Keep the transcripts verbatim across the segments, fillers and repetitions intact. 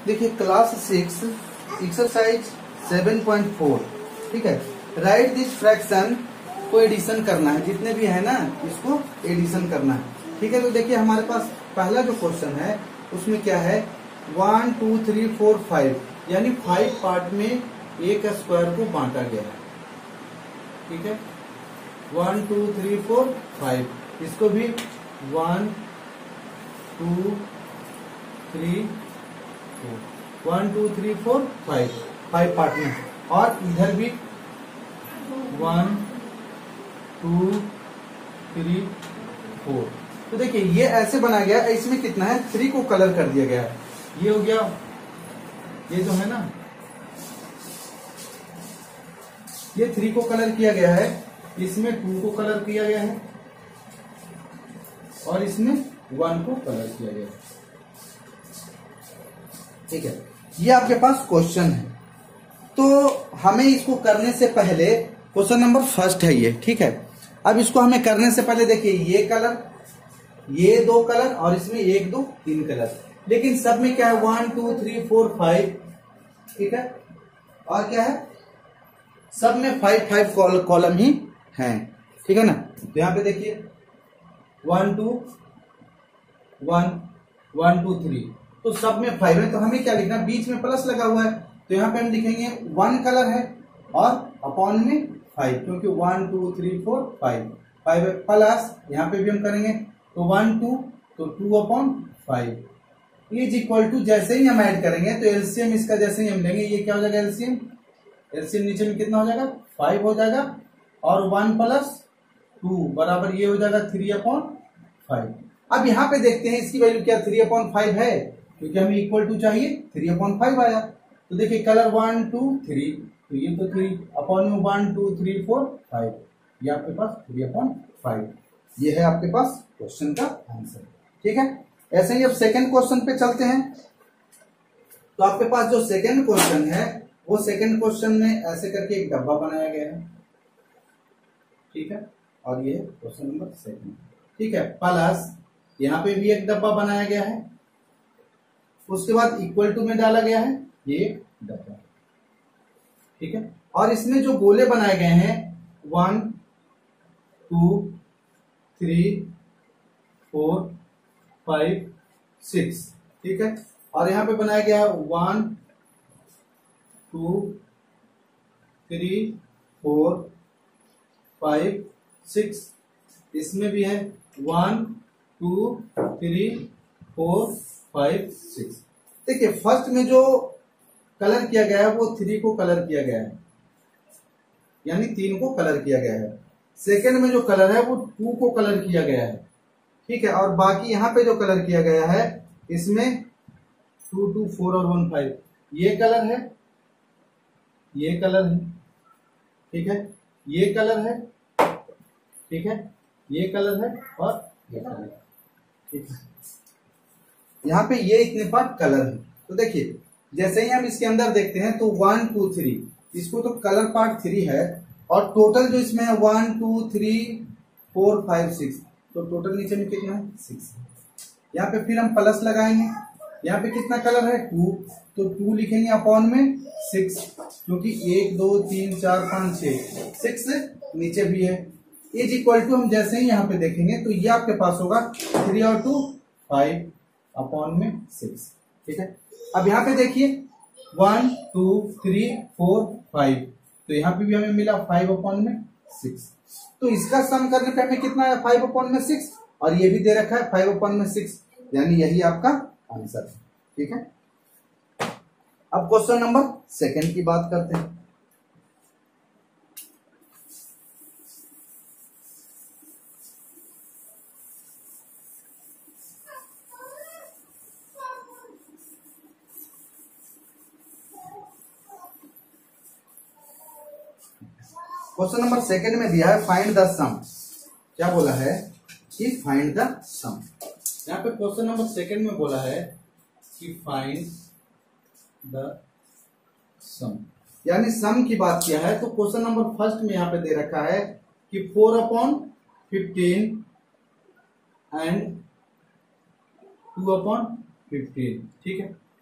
देखिए class six exercise seven point four, ठीक है। राइट दिस फ्रैक्शन को एडिशन करना है, जितने भी है ना इसको एडिशन करना है, ठीक है। तो देखिए हमारे पास पहला जो क्वेश्चन है उसमें क्या है, one two three four five, यानी फाइव पार्ट में एक स्क्वायर को बांटा गया है, ठीक है। One two three four five, इसको भी one two three four, one two three four five, five part में, और इधर भी वन टू थ्री फोर। तो देखिए ये ऐसे बना गया, इसमें कितना है, थ्री को कलर कर दिया गया है। ये हो गया, ये जो है ना, ये थ्री को कलर किया गया है, इसमें टू को कलर किया गया है, और इसमें वन को कलर किया गया है, ठीक है। ये आपके पास क्वेश्चन है। तो हमें इसको करने से पहले, क्वेश्चन नंबर फर्स्ट है ये, ठीक है। अब इसको हमें करने से पहले देखिए ये कलर, ये दो कलर, और इसमें एक दो तीन कलर, लेकिन सब में क्या है, one two three four five, ठीक है। और क्या है, सब में फाइव फाइव कॉलम ही हैं, ठीक है ना। तो यहां पे देखिए one two one one two three, तो सब में फाइव है, तो हमें क्या लिखना, बीच में प्लस लगा हुआ है, तो यहाँ पे हम लिखेंगे वन कलर है और अपॉन में फाइव, क्योंकि one two three four five, five है, प्लस यहाँ पे भी हम करेंगे तो वन टू, तो two upon five is equal to, जैसे ही हम ऐड करेंगे तो एलसीएम इसका जैसे ही हम लेंगे, ये क्या हो जाएगा, एलसीएम एलसीएम नीचे में कितना हो जाएगा, फाइव हो जाएगा, और वन प्लस टू बराबर ये हो जाएगा थ्री अपॉन फाइव। अब यहाँ पे देखते हैं इसकी वैल्यू क्या, थ्री अपॉन फाइव है, क्योंकि हमें इक्वल टू चाहिए, थ्री अपॉन फाइव आया। तो देखिए कलर वन टू थ्री, तो ये तो थ्री अपॉन में one two three four five, ये आपके पास थ्री अपॉन फाइव, ये है आपके पास क्वेश्चन का आंसर, ठीक है। ऐसे ही अब सेकंड क्वेश्चन पे चलते हैं। तो आपके पास जो सेकंड क्वेश्चन है, वो सेकंड क्वेश्चन में ऐसे करके एक डब्बा बनाया गया है, ठीक है, और ये क्वेश्चन नंबर सेकंड, ठीक है। प्लस यहाँ पे भी एक डब्बा बनाया गया है, उसके बाद इक्वल टू में डाला गया है ये एक डब्बा, ठीक है। और इसमें जो गोले बनाए गए हैं, one two three four five six, ठीक है। और यहाँ पे बनाया गया है one two three four five six, इसमें भी है one two three four five six. देखिए फर्स्ट में जो कलर किया गया है वो थ्री को कलर किया गया है, यानी तीन को कलर किया गया है। सेकंड में जो कलर है वो टू को कलर किया गया है, ठीक है। और बाकी यहाँ पे जो कलर किया गया है, इसमें टू टू फोर और वन फाइव, ये कलर है, ये कलर है, ठीक है, ये कलर है, ठीक है, ये कलर है, और ये कलर है, ठीक है। यहाँ पे ये इतने पार्ट कलर है। तो देखिए जैसे ही हम इसके अंदर देखते हैं तो वन टू थ्री, इसको तो कलर पार्ट थ्री है, और टोटल जो इसमें है one two three four five six, तो टोटल नीचे में कितना है, सिक्स। यहाँ पे फिर हम प्लस लगाएंगे, यहाँ पे कितना कलर है, टू, तो टू लिखेंगे अपॉन में सिक्स, क्योंकि एक दो तीन चार पाँच छः, सिक्स नीचे भी है, इज इक्वल टू, हम जैसे ही यहाँ पे देखेंगे तो ये आपके पास होगा थ्री और टू फाइव अपॉन में सिक्स, ठीक है। अब यहाँ पे देखिए one two three four five, तो यहाँ पे भी हमें मिला फाइव अपॉन में सिक्स, तो इसका सम करने पे हमें कितना है, फाइव अपॉन में सिक्स, और ये भी दे रखा है फाइव अपॉन में सिक्स, यानी यही आपका आंसर है, ठीक है। अब क्वेश्चन नंबर सेकंड की बात करते हैं। क्वेश्चन नंबर सेकंड में दिया है फाइंड द सम, क्या बोला है कि फाइंड द सम। यहाँ पे क्वेश्चन नंबर सेकंड में बोला है कि फाइंड द सम, यानी सम की बात किया है। तो क्वेश्चन नंबर फर्स्ट में यहाँ पे दे रखा है कि four upon fifteen and two upon fifteen, ठीक है।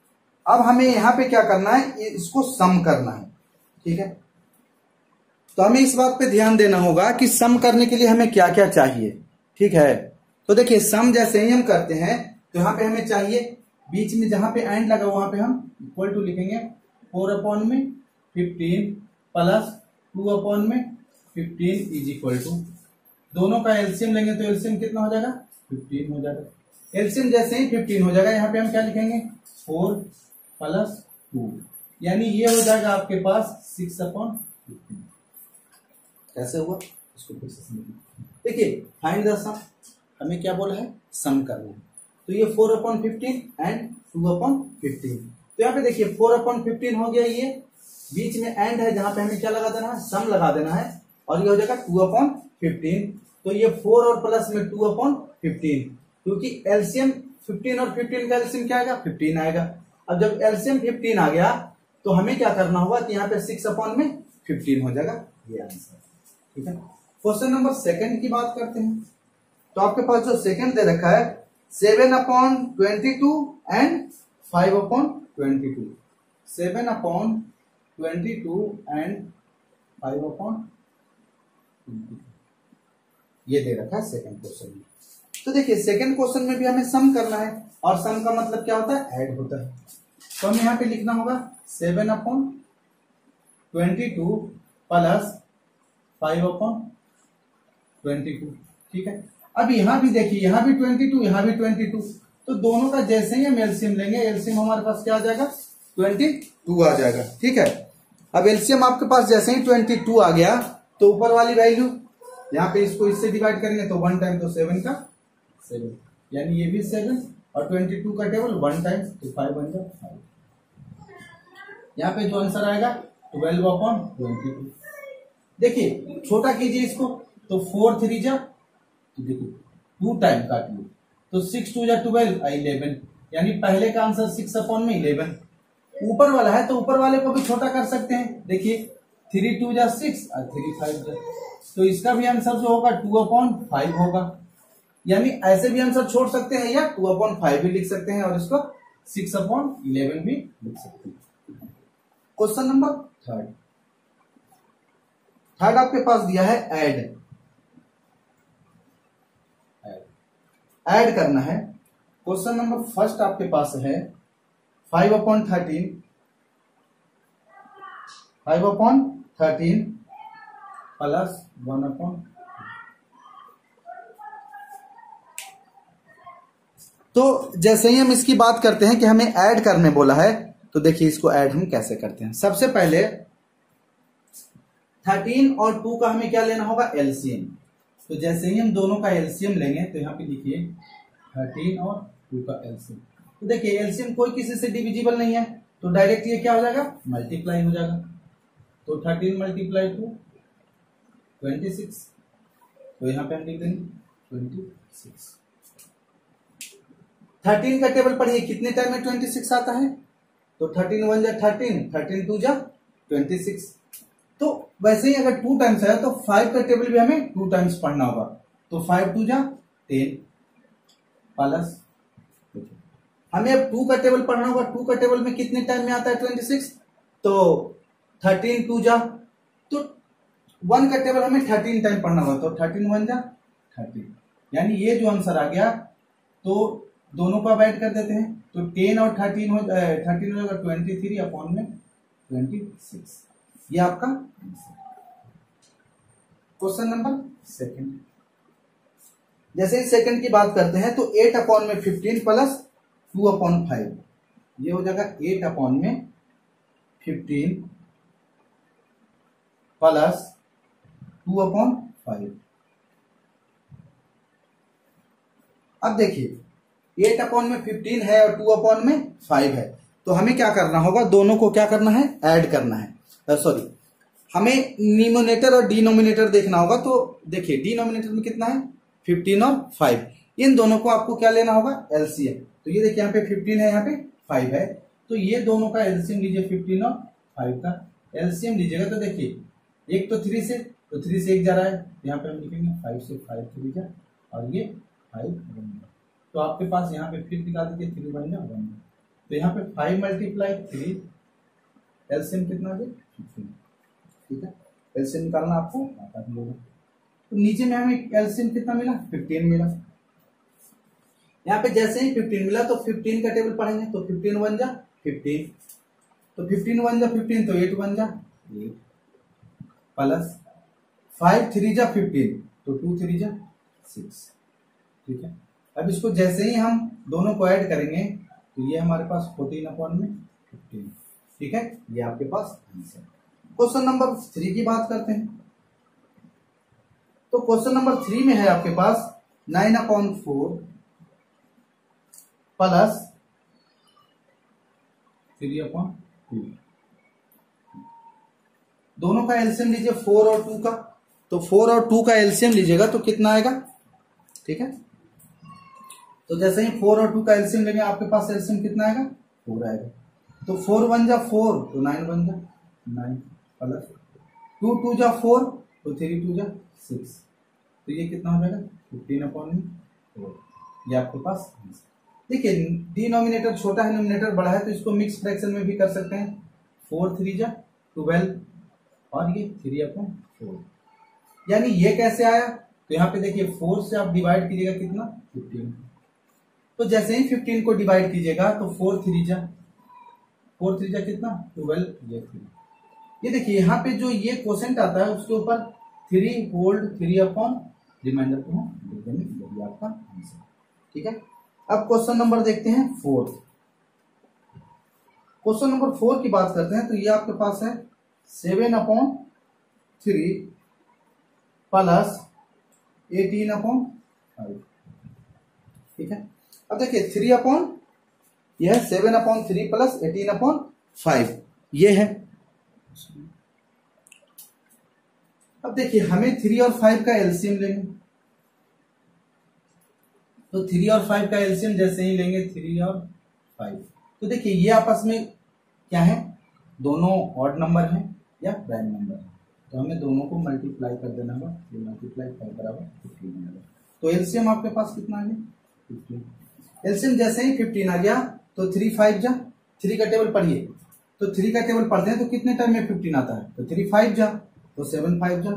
अब हमें यहाँ पे क्या करना है, इसको सम करना है, ठीक है। तो हमें इस बात पे ध्यान देना होगा कि सम करने के लिए हमें क्या क्या चाहिए, ठीक है। तो देखिए सम जैसे ही हम करते हैं तो यहाँ पे हमें चाहिए बीच में जहां पे एंड लगा वहां पे हम इक्वल टू लिखेंगे फोर अपॉन में फिफ्टीन प्लस टू अपॉन में फिफ्टीन इज इक्वल टू, दोनों का एलसीएम लेंगे तो एलसीएम कितना हो जाएगा, फिफ्टीन हो जाएगा। एलसीएम जैसे ही फिफ्टीन हो जाएगा यहाँ पे हम क्या लिखेंगे, फोर प्लस टू, यानी ये हो जाएगा आपके पास सिक्स अपॉन फिफ्टीन। कैसे हुआ इसको फिर से समझिए। देखिए फाइंड द सम, हमें क्या बोला है, सम करना है। तो ये four upon fifteen and two upon fifteen, तो यहाँ पे देखिए फोर अपॉन फिफ्टीन हो गया, ये बीच में एंड है जहां पे हमें क्या लगा देना है, सम लगा देना है, और ये हो जाएगा टू अपॉन फिफ्टीन। तो ये फोर और प्लस में टू अपॉन फिफ्टीन, क्योंकि एलसीएम फिफ्टीन और फिफ्टीन का एलसीएम क्या आएगा, फिफ्टीन आएगा। अब जब एलसीएम फिफ्टीन आ गया तो हमें क्या करना होगा कि यहाँ पे सिक्स अपॉन में फिफ्टीन हो जाएगा, ये आंसर, ठीक है। क्वेश्चन नंबर सेकंड की बात करते हैं। तो आपके पास जो सेकंड दे रखा है seven upon twenty two and five upon twenty two, seven upon twenty two and five upon twenty two, ये दे रखा है सेकंड क्वेश्चन में। तो देखिए सेकंड क्वेश्चन में भी हमें सम करना है, और सम का मतलब क्या होता है, ऐड होता है। तो हमें यहाँ पे लिखना होगा seven upon twenty two plus five upon twenty two, ठीक है। अब यहाँ भी देखिए, यहाँ भी ट्वेंटी टू, यहाँ भी ट्वेंटी टू, तो दोनों का जैसे ही हम एलसीएम लेंगे, एलसीएम हमारे पास क्या आ जाएगा, ट्वेंटी टू आ जाएगा, ठीक है। अब एलसीएम आपके पास जैसे ही ट्वेंटी टू आ गया तो ऊपर वाली वैल्यू यहाँ पे इसको इससे डिवाइड करेंगे तो वन टाइम तो सेवन का सेवन, यानी ये भी सेवन, और ट्वेंटी टू का टेबल वन टाइम तो फाइव बन जाए फाइव। यहाँ पे जो आंसर आएगा ट्वेल्व अपॉन ट्वेंटी टू। देखिए छोटा कीजिए इसको, तो फोर थ्री जा, तो देखिए टू टाइम काट लो, तो सिक्स टू जा ट्वेल्व, इलेवन, यानी पहले का आंसर सिक्स अपॉन में इलेवन। ऊपर वाला है तो ऊपर वाले को भी छोटा कर सकते हैं, देखिए थ्री टू जा सिक्स और थ्री फाइव जा, तो इसका भी आंसर जो होगा टू अपॉन फाइव होगा। यानी ऐसे भी आंसर छोड़ सकते हैं, या टू अपॉन फाइव भी लिख सकते हैं, और इसको सिक्स अपॉन इलेवन भी लिख सकते हैं। क्वेश्चन नंबर थर्ड, थर्ड आपके पास दिया है ऐड, ऐड करना है। क्वेश्चन नंबर फर्स्ट आपके पास है five upon thirteen, five upon thirteen plus one upon, तो जैसे ही हम इसकी बात करते हैं कि हमें ऐड करने बोला है, तो देखिए इसको ऐड हम कैसे करते हैं। सबसे पहले थर्टीन और टू का हमें क्या लेना होगा, एलसीएम। तो जैसे ही हम दोनों का एलसीएम लेंगे तो यहाँ पे लिखिए थर्टीन और टू का एलसीएम। तो देखिए एलसीएम कोई किसी से डिविजिबल नहीं है, तो डायरेक्ट ये क्या हो जाएगा, मल्टीप्लाई हो जाएगा। तो thirteen multiply two twenty six, तो यहाँ पे हम लिख देंगे ट्वेंटी सिक्स। थर्टीन का टेबल पढ़िए कितने टाइम में ट्वेंटी सिक्स आता है, तो थर्टीन वन जा थर्टीन, थर्टीन टू जा ट्वेंटी सिक्स। तो वैसे ही अगर टू टाइम्स आया तो फाइव का टेबल भी हमें टू टाइम्स पढ़ना होगा, तो फाइव टू जा टेन प्लस, हमें अब टू का टेबल पढ़ना होगा, टू का टेबल में कितने टाइम में आता है ट्वेंटी सिक्स, तो थर्टीन टू जा, तो वन का टेबल हमें थर्टीन टाइम पढ़ना होगा, तो थर्टीन वन जा थर्टीन, यानी ये जो आंसर आ गया, तो दोनों को ऐड कर देते हैं, तो टेन और थर्टीन हो थर्टीन हो जाएगा ट्वेंटी थ्री अपॉन में ट्वेंटी सिक्स, ये आपका आंसर। क्वेश्चन नंबर सेकंड, जैसे ही सेकंड की बात करते हैं तो एट अपॉन में fifteen plus two upon five, ये हो जाएगा एट अपॉन में fifteen plus two upon five. अब देखिए एट अपॉन में फिफ्टीन है और टू अपॉन में फाइव है, तो हमें क्या करना होगा, दोनों को क्या करना है, ऐड करना है। सॉरी, हमें न्यूमरेटर और डिनोमिनेटर देखना होगा। तो देखिए डिनोमिनेटर में कितना है, फिफ्टीन और फाइव, इन दोनों को आपको क्या लेना होगा, एलसीएम। तो ये देखिए यहाँ पे फिफ्टीन है, यहाँ पे फाइव है, तो ये दोनों का एलसीएम लीजिए, फिफ्टीन और फाइव का एलसीएम लीजिएगा। तो देखिए एक तो थ्री से, तो थ्री से एक जा रहा है, यहाँ पे हम लिखेंगे फाइव से फाइव थ्री जा, और ये फाइव वन, तो आपके पास यहाँ पे फिर दिखा दीजिए थ्री वन जा वन। तो यहाँ पे फाइव मल्टीप्लाई थ्री, एलसीएम कितना आ गया फिफ्टीन। ठीक है, एलसीएम निकालना आपको आता भी होगा। तो नीचे में हमें एलसीएम कितना मिला, फिफ्टीन मिला। यहाँ पे जैसे ही फिफ्टीन मिला तो फिफ्टीन का टेबल पढ़ेंगे, तो फिफ्टीन वन जा फिफ्टीन, तो फिफ्टीन वन जा फिफ्टीन, तो एट वन जा एट, प्लस फाइव थ्री जा फिफ्टीन, तो टू थ्री जा सिक्स। ठीक है, अब इसको जैसे ही हम दोनों को ऐड करेंगे तो ये हमारे पास फोर्टीन अपॉन में फिफ्टीन। ठीक है, ये आपके पास आंसर। क्वेश्चन नंबर थ्री की बात करते हैं। तो क्वेश्चन नंबर थ्री में है आपके पास nine upon four plus three upon two. दोनों का एलसीएम लीजिए फोर और टू का, तो फोर और टू का एलसीएम लीजिएगा तो कितना आएगा। ठीक है, तो जैसे ही फोर और टू का एलसीएम लेंगे आपके पास एलसीएम कितना आएगा, फोर आएगा। तो फोर वन जा फोर, तो नाइन वन जा नाइन, प्लस टू टू जा फोर, तो थ्री टू जा सिक्स, तो ये कितना हो जाएगा फिफ्टीन अपॉन में फोर। ये आपके पास आंसर। देखिए डिनोमिनेटर छोटा है, नोमिनेटर बड़ा है, तो इसको मिक्स फ्रैक्शन में भी कर सकते हैं। फोर थ्री जा ट्वेल्व, और ये थ्री अपॉन फोर। यानी ये कैसे आया, तो यहाँ पे देखिए फोर से आप डिवाइड कीजिएगा कितना, फिफ्टीन। तो जैसे ही फिफ्टीन को डिवाइड कीजिएगा तो फोर थ्री जा फोर थ्री जा कितना, ट्वेल्व, ये थ्री। ये देखिए यहाँ पे जो ये क्वोशेंट आता है उसके ऊपर three hold three upon remainder को हम लिख देंगे, यही आपका आंसर। ठीक है, अब क्वेश्चन नंबर देखते हैं फोर। क्वेश्चन नंबर फोर की बात करते हैं, तो ये आपके पास है seven upon three plus eighteen upon five. ठीक है, अब देखिए थ्री अपॉन यह है seven upon three plus eighteen upon five, ये है। अब देखिए हमें थ्री और फाइव का एलसीएम लेंगे, तो थ्री और फाइव का एलसीएम जैसे ही लेंगे थ्री और फाइव, तो देखिए ये आपस में क्या है, दोनों ऑड नंबर हैं या प्राइम नंबर है, तो हमें दोनों को मल्टीप्लाई कर देना होगा। ये मल्टीप्लाई फाइव बराबर फिफ्टीन आएगा। तो एलसीएम आपके पास कितना आ गया, फिफ्टीन। एलसीएम जैसे ही फिफ्टीन आ गया तो थ्री फाइव जा, थ्री का टेबल पढ़िए, तो थ्री का टेबल पढ़ते हैं तो कितने टर्म में फिफ्टीन आता है, तो थ्री फाइव जा, तो सेवन फाइव जा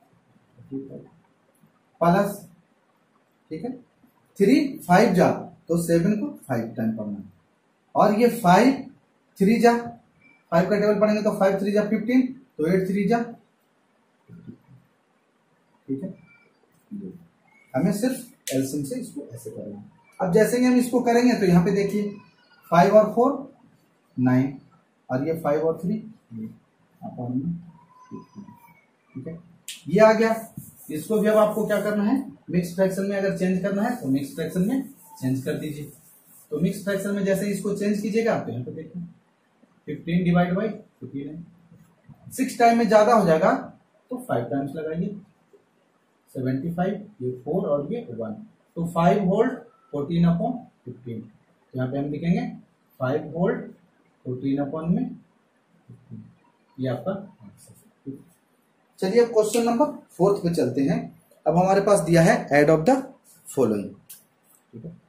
प्लस, ठीक है, थ्री फाइव जा, तो सेवन को फाइव टाइम पढ़ना है, और ये फाइव थ्री जा, फाइव का टेबल पढ़ेंगे तो फाइव थ्री जा फिफ्टीन, तो एट थ्री जा। ठीक है, हमें सिर्फ एलसीएम से इसको ऐसे करना है। अब जैसे ही हम इसको करेंगे तो यहाँ पे देखिए फाइव और फोर नाइन, और ये फाइव और थ्री अपॉन में फिफ्टीन। ठीक है, ये आ गया। इसको भी अब आपको क्या करना है, मिक्स फ्रैक्शन में अगर चेंज करना है तो मिक्स फ्रैक्शन में चेंज कर दीजिए। तो मिक्स फ्रैक्शन में जैसे इसको चेंज कीजिएगा तो यहाँ पे देखिए फिफ्टीन डिवाइड बाई फिफ्टीन है, सिक्स टाइम में ज्यादा हो जाएगा तो फाइव टाइम्स लगाइए, सेवेंटी फाइव, ये फोर और ये वन, तो five hold fourteen upon fifteen. तो यहाँ पे हम लिखेंगे फाइव होल्ड फोर्टीन अपॉन में फिफ्टीन, ये आपका आंसर। चलिए अब क्वेश्चन नंबर फोर्थ पे चलते हैं। अब हमारे पास दिया है एड ऑफ द फॉलोइंग। ठीक है,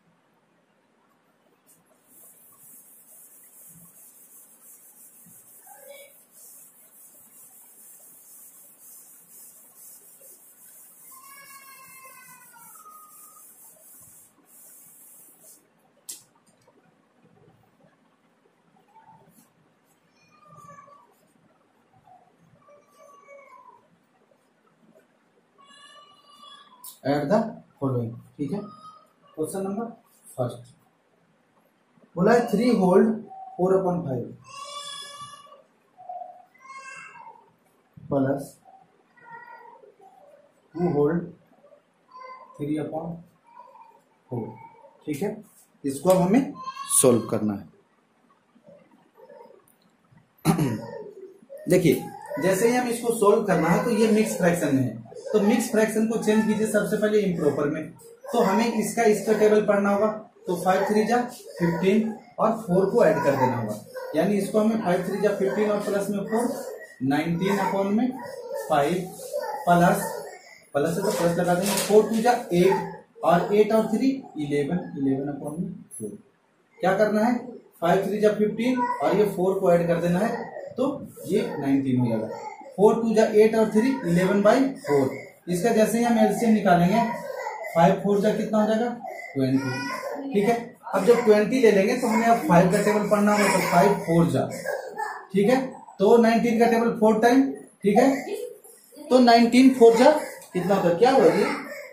एड द फॉलोइंग। ठीक है, क्वेश्चन नंबर फर्स्ट बोला है three hold four upon five plus two hold three upon four. ठीक है, इसको अब हमें सोल्व करना है। देखिए जैसे ही हम इसको सोल्व करना है तो ये मिक्स फ्रैक्शन में है, तो मिक्स फ्रैक्शन को चेंज कीजिए सबसे पहले इम्प्रॉपर में, तो हमें इसका इसका टेबल पढ़ना होगा। तो फाइव थ्री जा फिफ्टीन और फोर को ऐड कर देना होगा, यानी इसको हमें फाइव थ्री जा फिफ्टीन और प्लस में फोर नाइनटीन अपॉन में फाइव प्लस प्लस से तो प्लस लगा देंगे, फोर टू जा एट और एट और थ्री इलेवन, इलेवन अपॉन में फोर। क्या करना है, फाइव थ्री जा फिफ्टीन और ये फोर को ऐड कर देना है तो ये नाइनटीन हो जाएगा। फोर टू जा एट और थ्री इलेवन बाई फोर। इसका जैसे ही हम एलसीएम निकालेंगे फाइव फोर जा कितना हो जाएगा ट्वेंटी। ठीक है, अब जब ट्वेंटी ले लेंगे तो हमें अब फाइव का टेबल पढ़ना होगा तो फाइव फोर जा, ठीक है, तो नाइनटीन का टेबल फोर टाइम, ठीक है, तो नाइनटीन फोर जा कितना होता है, क्या होगा ये,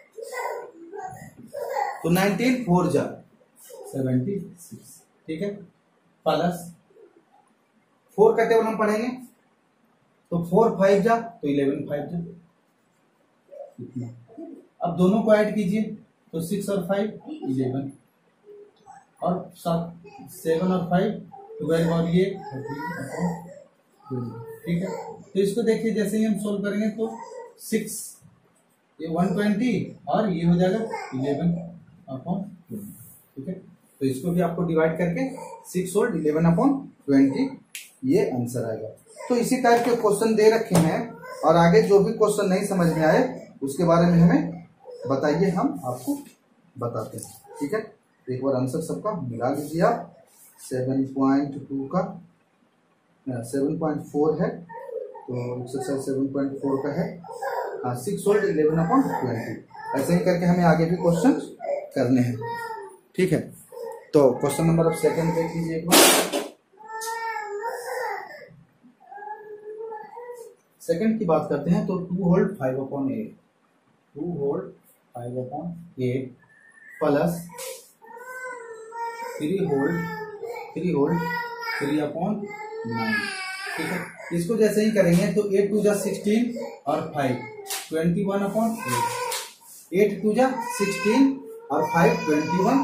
तो नाइनटीन फोर जा सेवेंटी सिक्स, ठीक है, प्लस फोर का टेबल हम पढ़ेंगे तो फोर फाइव जा तो इलेवन फाइव जा इतना। अब दोनों को ऐड कीजिए तो सिक्स और फाइव इलेवन और सात सेवन और फाइव ट्वेल्व और ये ठीक है। तो इसको देखिए जैसे ही हम सोल्व करेंगे तो सिक्स ये वन ट्वेंटी और ये हो जाएगा इलेवन अपॉन ट्वेंटी, ठीक है। तो इसको भी आपको डिवाइड करके सिक्स और इलेवन अपॉन ट्वेंटी ये आंसर आएगा। तो इसी टाइप के क्वेश्चन दे रखे हैं और आगे जो भी क्वेश्चन नहीं समझ में आए उसके बारे में हमें बताइए, हम आपको बताते हैं, ठीक है। एक बार आंसर सबका मिला लीजिए आप। सेवन पॉइंट टू का सेवन पॉइंट फोर है तो एक्सरसाइज सेवन पॉइंट फोर का है, हाँ, सिक्स और इलेवन अपॉन ट्वेंटी। ऐसे ही करके हमें आगे भी क्वेश्चन करने हैं, ठीक है। तो क्वेश्चन नंबर अब सेकंड देख लीजिए एक बार। सेकंड की बात करते हैं तो two hold five upon eight, two hold five upon eight plus three hold three hold three upon nine, ठीक है। इसको जैसे ही करेंगे तो एट टू जा सिक्सटीन और five twenty one upon eight, eight two जा सिक्सटीन और five twenty one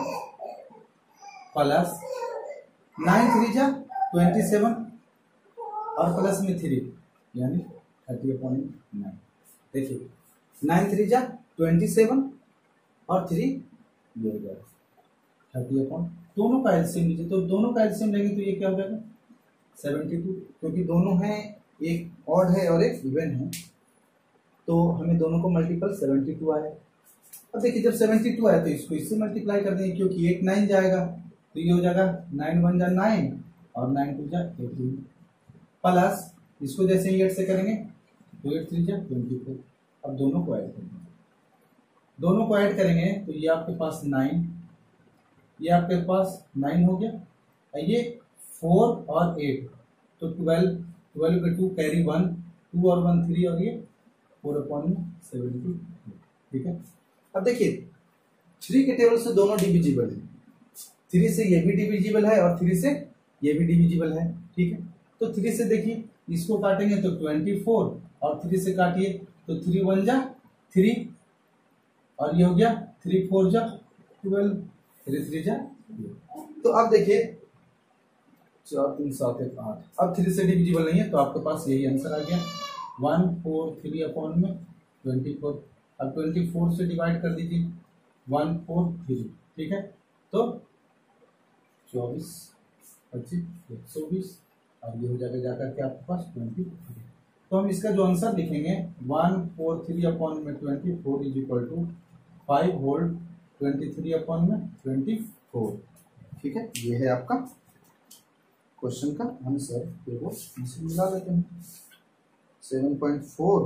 plus nine three जा ट्वेंटी सेवन और प्लस में थ्री यानी थर्टी अपॉन नाइन। देखिए नाइन थ्री जा ट्वेंटी सेवन और थ्री ये हो जाएगा थर्टी अपॉन, दोनों का एलसीएम लीजिए तो दोनों का एलसीएम लेंगे तो ये क्या हो जाएगा सेवेंटी टू, क्योंकि दोनों हैं, एक ऑड है और एक इवन है, तो हमें दोनों को मल्टीपल सेवेंटी टू आया। अब देखिए जब सेवेंटी टू आया तो इसको इससे मल्टीप्लाई कर देंगे क्योंकि एक नाइन जाएगा तो ये हो जाएगा नाइन वन जा नाइन और नाइन टू जा एटीन प्लस इसको जैसे ही एट से करेंगे तो एट थ्री जा ट्वेंटी फोर। अब दोनों को ऐड करेंगे, दोनों को ऐड करेंगे तो ये आपके पास नाइन, ये आपके पास नाइन हो गया, ये फोर और एट तो ट्वेल्व, ट्वेल्व का टू कैरी वन, टू और वन थ्री और ये फोर अपॉन सेवेंटी, ठीक है। अब देखिए थ्री के टेबल से दोनों डिविजिबल है, थ्री से ये भी डिविजिबल है और थ्री से ये भी डिविजिबल है, ठीक है। तो थ्री से देखिए इसको काटेंगे तो ट्वेंटी फोर और थ्री से काटिए तो थ्री वन जा थ्री और ये हो गया थ्री फोर जा ट्वेल्व, थ्री थ्री जा। तो अब देखिए चार तीन सात एक आठ, अब थ्री से डिविजिबल नहीं है तो आपके पास यही आंसर आ गया वन फोर थ्री अपॉन में ट्वेंटी फोर। अब ट्वेंटी फोर से डिवाइड कर दीजिए वन फोर थ्री, ठीक है, तो चौबीस पच्चीस एक सौ बीस और ये हो जाएगा जाकर के आपके पास ट्वेंटी थ्री। तो हम इसका जो आंसर लिखेंगे वन फोर थ्री अपॉन में twenty four is equal to five hold twenty three upon में ट्वेंटी फोर, ठीक है। ये है आपका क्वेश्चन का आंसर, देखो इसे मिला देते हैं। सेवन पॉइंट फोर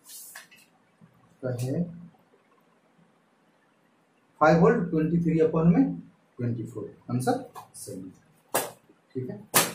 का है five hold twenty three upon में ट्वेंटी फोर, आंसर सेवन, ठीक है।